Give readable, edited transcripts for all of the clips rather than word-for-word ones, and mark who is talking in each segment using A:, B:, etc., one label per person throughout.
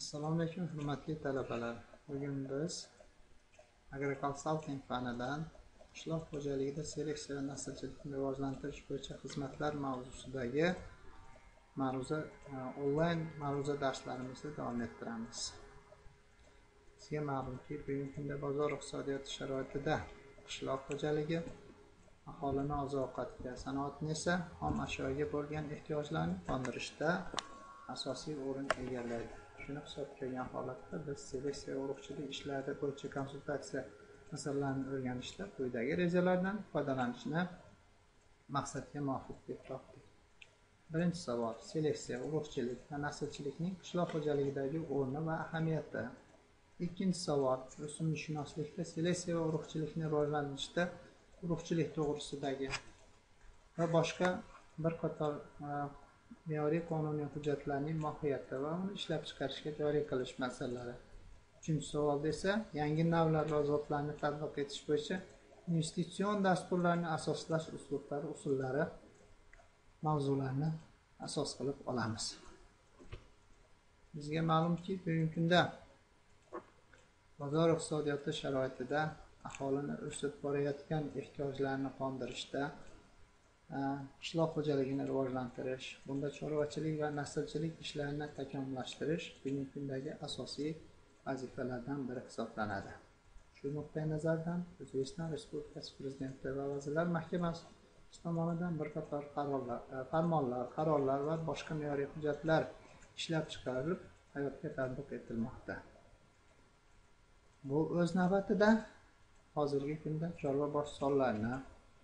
A: Assalomu alaykum hurmatli talabalar. Bugun biz agrokonsalting fanidan qishloq xo'jaligida seleksiya va naslchilikni rivojlantirish bo'yicha xizmatlar mavzusidagi onlayn ma'ruza darslarimizni davom ettiramiz. Sizga ma'lumki, bugungi kunda bozor iqtisodiyoti sharoitida qishloq xo'jaligi aholini oziq-ovqatga, sanoatni esa xom ashyoga bo'lgan ehtiyojlarni qondirishda asosiy o'rin egallaydi. Shuni hisobga olgan holatda biz seleksiya va urug'chilik ishlari bo'yicha konsultatsiya masalalarini o'rganishda quyidagi rejalardan foydalanishni maqsadga muvofiq deb topdik. Birinchi savol: seleksiya, urug'chilik va naslchilikning qishloq xo'jaligidagi o'rni va ahamiyati. Ikkinchi savol: o'simlikshunoslikda seleksiya va urug'chilikni rivojlantirishda urug'chilik to'g'risidagi va boshqa bir qator me'yoriy qonuniy hujjatlarning mohiyati va uni ishlab chiqarishga joriy qilish masalalari. Uchinchi savolda esa yangi navlar va zotlarni tatbiq etish bo'yicha investitsion dasturlarni asoslash uslublari, usullari mavzularni asos qilib olamiz. Bizga ma'lumki, bugungi kunda bozor iqtisodiyoti sharoitida aholini o'sib borayotgan ehtiyojlarni qondirishda qishloq xo'jaligini rivojlantirish, bunda chorvachilik va naslchilik ishlarini takomillashtirish bugungi kundagi asosiy vazifalardan biri hisoblanadi. Shu nuqtai nazardan O'zbekiston Respublikasi Prezidenti va Vazirlar Mahkamasi tomonidan bir qator farmonlar, qarorlar va boshqa me'yoriy hujjatlar ishlab chiqarilib, hayotga tatbiq etilmoqda. Bu o'z navbatida hozirgi kunda chorva bosh sonlarini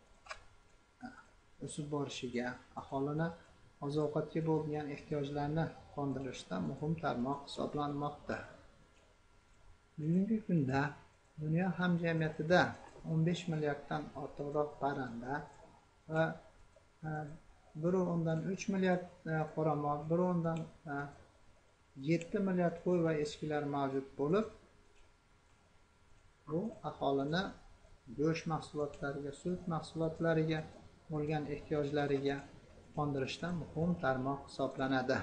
A: o'sib borishiga, aholini oziq-ovqatga bo'lgan ehtiyojlarni qondirishda muhim tarmoq hisoblanmoqda. Bugungi kunda dunyo hamjamiyatida 15 milliarddan ortiqroq parranda va 1,3 milliard qoramol, 1,7 milliard qo'y va echkilar mavjud bo'lib, bu aholini go'sht mahsulotlariga, sut mahsulotlariga bo'lgan ehtiyojlariga qondirishda muhim tarmoq hisoblanadi.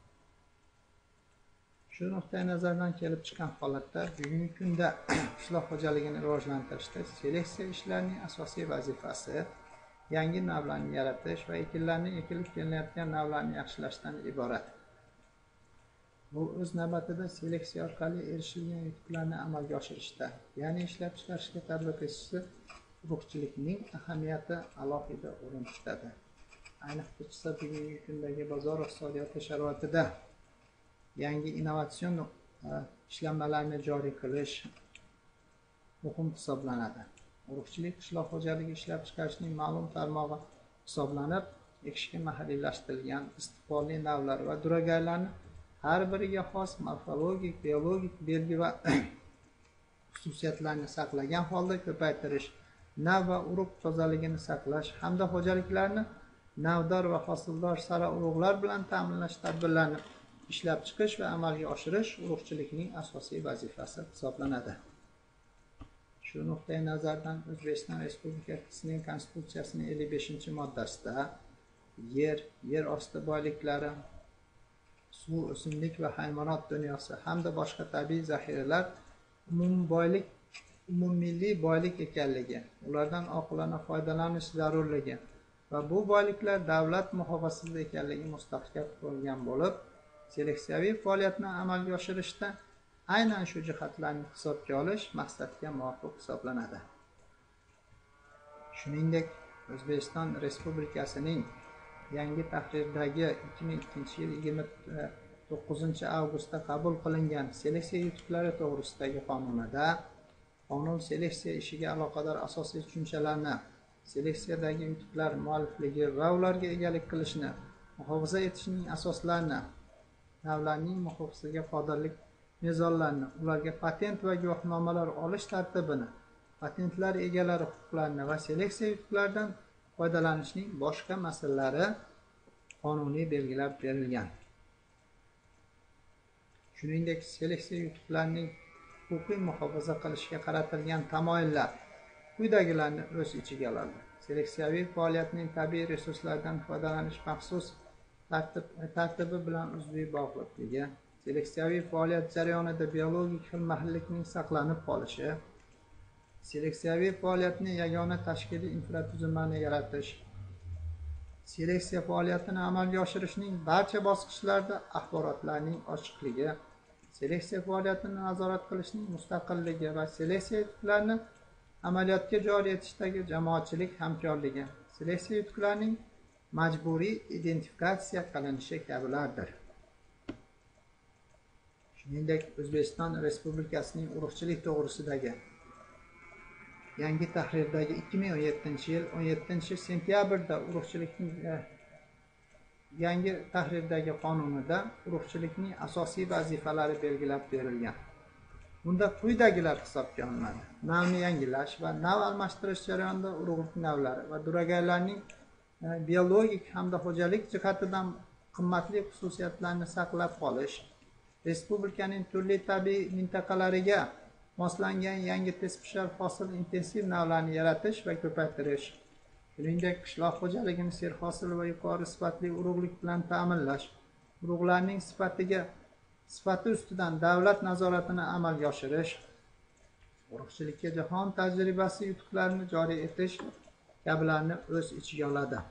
A: Shu nuqtai nazardan kelib chiqqan holatda bugungi kunda qishloq xo'jaligini rivojlantirishda seleksiya ishlarining asosiy vazifasi yangi navlarni yaratish va ekinlarning ekilib kelinayotgan navlarni yaxshilashdan iborat. Bu o'z navbatida seleksiya orqali erishilgan yutuqlarni amalga oshirishda, ya'ni ishlab chiqarishga tatbiq etishda urug'chilikning ahamiyati alohida o'rin tutadi. Ayniqsa bugungi kundagi bozor iqtisodiyoti sharoitida yangi innovatsion ishlanmalarni joriy qilish muhim hisoblanadi. Urug'chilik qishloq xo'jaligi ishlab chiqarishning ma'lum tarmog'i hisoblanib, ekishga mahalliylashtirilgan istiqbolli navlar va duragaylarni har biriga xos morfologik, biologik belgi va xususiyatlarni saqlagan holda ko'paytirish, nav va urug' tozaligini saqlash hamda xo'jaliklarni navdor va hosildor sara urug'lar bilan ta'minlash tadbirlarini ishlab chiqish va amalga oshirish urug'chilikning asosiy vazifasi hisoblanadi. Shu nuqtai nazardan O'zbekiston Respublikasining Konstitutsiyasining 55-moddasida yer osti boyliklari, suv, o'simlik va hayvonot dunyosi hamda boshqa tabiiy zaxiralar umummilliy boylik ekanligi, ulardan oqilona foydalanish zarurligi va bu boyliklar davlat muhofazasida ekanligi mustahkam qo'yilgan bo'lib, seleksiyaviy faoliyatni amalga oshirishda aynan shu jihatlarni hisobga olish maqsadga muvofiq hisoblanadi. Shuningdek, O'zbekiston Respublikasining yangi tahrirdagi 2002 yil 29-avgustda qabul qilingan seleksiya yutuqlari to'g'risidagi qonunida qonun seleksiya ishiga aloqador asosiy tushunchalarni, seleksiyadagi yutuqlar muallifligi va ularga egalik qilishni, muhofaza etishning asoslarini, navlarning muhofazasiga qodirlik mezonlarini, ularga patent va guvohnomalar olish tartibini, patentlar egalari huquqlarini va seleksiya yutuqlaridan foydalanishning boshqa masalalari qonuniy belgilab berilgan. Shuningdek, seleksiya yutuqlarining huquqiy muhofaza qilishga qaratilgan tamoyillar quyidagilarni o'z ichiga oladi. Seleksiyaviy faoliyatning tabiiy resurslardan foydalanish maxsus tartibi bilan uzviy bog'liqligi, seleksiyaviy faoliyat jarayonida biologik xilma-xillikning saqlanib qolishi, seleksiyaviy faoliyatning yagona tashkiliy infratuzilmani yaratish, seleksiya faoliyatini amalga oshirishning barcha bosqichlarida axborotlarning ochiqligi, seleksiya faoliyatini nazorat qilishning mustaqilligi va seleksiya yutuqlarini amaliyotga joriy etishdagi jamoatchilik hamkorligi, seleksiya yutuqlarining majburiy identifikatsiya qilinishi kabilardir. Shuningdek, O'zbekiston Respublikasining urug'chilik to'g'risidagi yangi tahrirdagi 2017-yil 17-sentyabrda urug'chilikning yangi tahrirdagi qonunida urug'chilikning asosiy vazifalari belgilab berilgan. Bunda quyidagilar hisobga olinadi: navni yangilash va nav almashtirish jarayonida urug'lik navlari va duragaylarning biologik hamda xo'jalik jihatidan qimmatli xususiyatlarini saqlab qolish, respublikaning turli tabiiy mintaqalariga moslangan yangi tezpishar hosil intensiv navlarni yaratish va ko'paytirish, shuningdek qishloq xo'jaligini serhosil va yuqori sifatli urug'lik bilan ta'minlash, urug'larning sifati ustidan davlat nazoratini amalga oshirish, urug'chilikka jahon tajribasi yutuqlarini joriy etish kabilarni o'z ichiga oladi.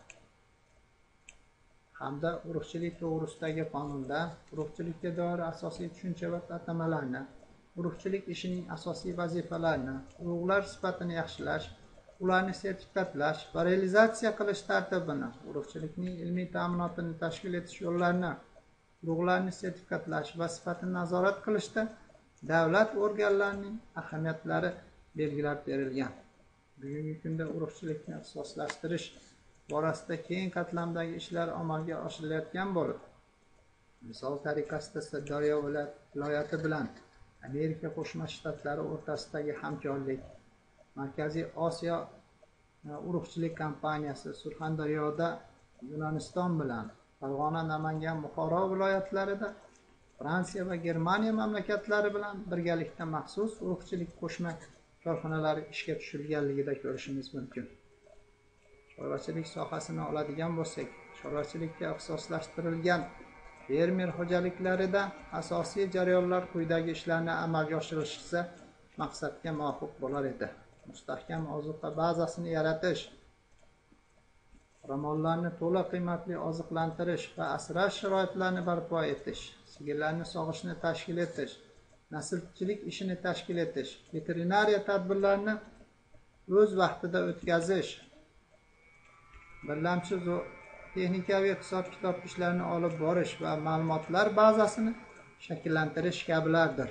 A: Hamda urug'chilik to'g'risidagi qonunda urug'chilikka doir asosiy tushuncha va atamalarni, urug'chilik ishining asosiy vazifalarini, urug'lar sifatini yaxshilash, ularni sertifikatlash va realizatsiya qilish tartibini, urug'chilikning ilmiy ta'minotini tashkil etish yo'llarini, urug'larni sertifikatlash va sifatini nazorat qilishda davlat organlarining ahamiyatlari belgilab berilgan. Bugungi kunda urug'chilikni ixtisoslashtirish borasida keng qatlamdagi ishlar amalga oshirilayotgan bo'lib, misol tariqasida Sirdaryo viloyati bilan Amerika Qo'shma Shtatlari o'rtasidagi hamkorlik, Markaziy Osiyo urug'chilik kompaniyasi Surxondaryoda Yunoniston bilan, Farg'ona, Namangan, Buxoro viloyatlarida Fransiya va Germaniya mamlakatlari bilan birgalikda maxsus urug'chilik qo'shma korxonalari ishga tushirilganligida ko'rishimiz mumkin. Chorvachilik sohasini oladigan bo'lsak, chorvachilikka ixtisoslashtirilgan fermer xo'jaliklarida asosiy jarayonlar quyidagi ishlarni amalga oshirishsa maqsadga muvofiq bo'lar edi: mustahkam ozuqa bazasini yaratish, qoramollarni to'la qiymatli oziqlantirish va asrash sharoitlarini barpo etish, sigirlarni sog'ishni tashkil etish, naslchilik ishini tashkil etish, veterinariya tadbirlarini o'z vaqtida o'tkazish, birlamchi texnikaviy hisob-kitob ishlarini olib borish va ma'lumotlar bazasini shakllantirish kabilardir.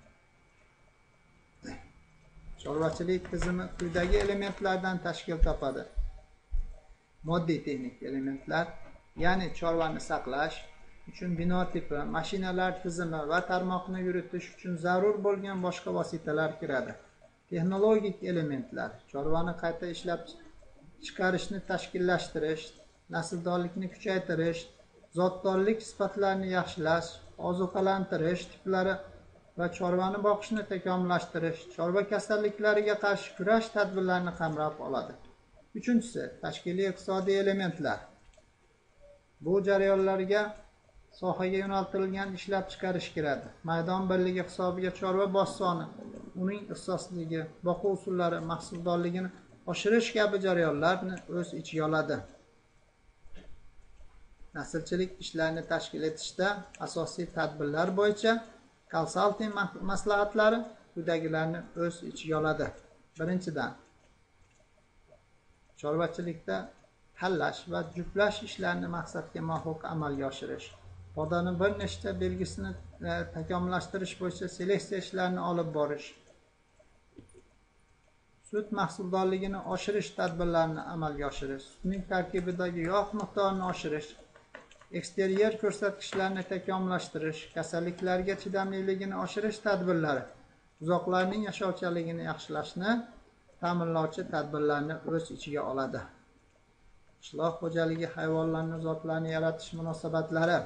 A: Chorvachilik tizimi quyidagi elementlardan tashkil topadi: moddiy texnik elementlar, ya'ni chorvani saqlash uchun bino tipi, mashinalar tizimi va tarmoqni yuritish uchun zarur bo'lgan boshqa vositalar kiradi. Texnologik elementlar, chorvani qayta ishlab chiqarishni tashkillashtirish, nasldorlikni kuchaytirish, zotdorlik sifatlarini yaxshilash, ozuqalantirish tiplari va chorvani boqishni takomillashtirish, chorva kasalliklariga qarshi kurash tadbirlarini qamrab oladi. Uchinchisi, tashkiliy iqtisodiy elementlar. Bu jarayonlarga sohaga yo'naltirilgan ishlab chiqarish kiradi. Maydon birligi hisobiga chorva bosoni, uning ixtisosligi, boqib usullari, mahsuldorligini oshirish kabi jarayonlarni o'z ichiga oladi. Naslchilik ishlarini tashkil etishda asosiy tadbirlar bo'yicha konsalting maslahatlari quyidagilarni o'z ichiga oladi. Birinchidan, chorvachilikda tanlash va juftlash ishlarini maqsadga muvofiq amalga oshirish, podani bir nechta belgisini takomillashtirish bo'yicha seleksiya ishlarini olib borish, sut mahsuldorligini oshirish tadbirlarini amalga oshirish, sutning tarkibidagi yog' miqdorini oshirish, eksteryer ko'rsatkichlarini takomillashtirish, kasalliklarga chidamliligini oshirish tadbirlari, buzoqlarning yashovchanligini yaxshilashni ta'minlovchi tadbirlarni o'z ichiga oladi. Qishloq xo'jaligi hayvonlarni zotlarini yaratish munosabatlari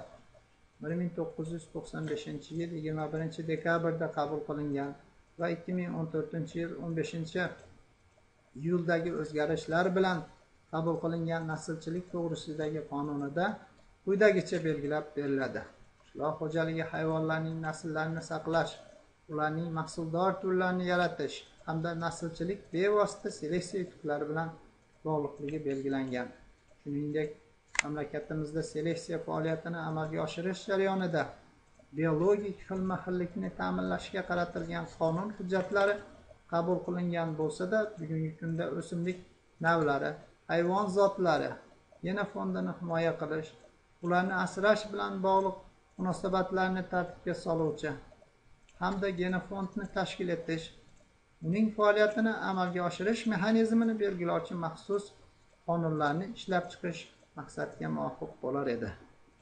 A: 1995-yil 21-dekabrda qabul qilingan va 2014-yil 15-iyuldagi o'zgarishlar bilan qabul qilingan naslchilik to'g'risidagi qonunida quyidagicha belgilab beriladi. qishloq xo'jaligi hayvonlarining naslarini saqlash, ularning mahsuldor turlarini yaratish hamda naslchilik bevosita seleksiya yutuqlari bilan bog'liqligi belgilangan. Shuningdek, mamlakatimizda seleksiya faoliyatini amalga oshirish jarayonida biologik xilma-xillikni ta'minlashga qaratilgan qonun hujjatlari qabul qilingan bo'lsa-da, bugungi kunda o'simlik navlari, hayvon zotlari, genofondini himoya qilish, ularni asrash bilan bog'liq munosabatlarni tartibga soluvchi hamda genofondni tashkil etish, uning faoliyatini amalga oshirish mexanizmini belgilovchi maxsus qonunlarni ishlab chiqish maqsadga muvofiq bo'lar edi.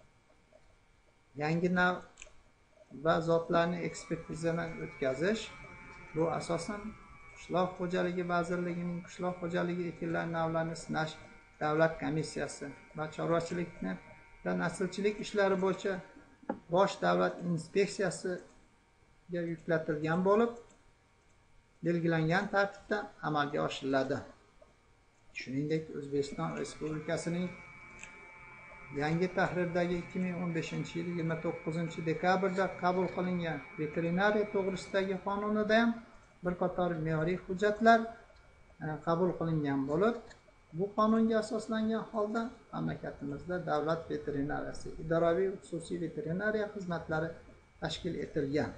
A: Yangi nav va zotlarni ekspertizadan o'tkazish bu asosan Qishloq xo'jaligi vazirligining qishloq xo'jaligi ekinlar navlarini sinash davlat komissiyasi va chorvachilikni va naslchilik ishlari bo'yicha bosh davlat inspeksiyasiga yuklatilgan bo'lib, belgilangan tartibda amalga oshiriladi. Shuningdek, O'zbekiston Respublikasining yangi tahrirdagi 2015 yil 29 dekabrda qabul qilingan veterinariya to'g'risidagi qonunida ham bir qator me'yoriy hujjatlar qabul qilingan bo'lib, bu qonunga asoslangan holda mamlakatimizda davlat veterinariyasi, idoraviy xususiy veterinariya xizmatlari tashkil etilgan.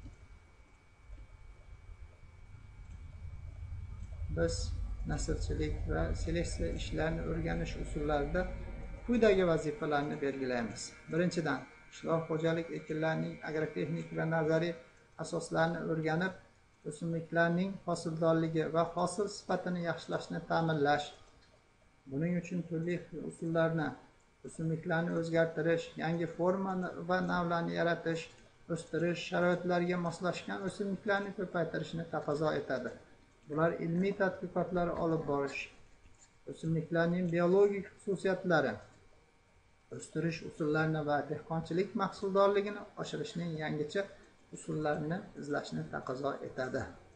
A: Biz naslchilik va seleksiya ishlarini o'rganish usullarida quyidagi vazifalarni belgilaymiz. Birinchidan, qishloq xo'jalik ekinlarining agrotexnik va nazariy asoslarini o'rganib, o'simliklarning hosildorligi va hosil sifatini yaxshilashni ta'minlash. Buning uchun turli usullarni, o'simliklarni o'zgartirish, yangi forma va navlarni yaratish, o'stirish sharoitlariga moslashgan o'simliklarni ko'paytirishni taqozo etadi. Bular ilmiy tadqiqotlar olib borish, o'simliklarning biologik xususiyatlari, o'stirish usullarini va dehqonchilik mahsuldorligini oshirishning yangicha usullarini izlashni taqozo etadi.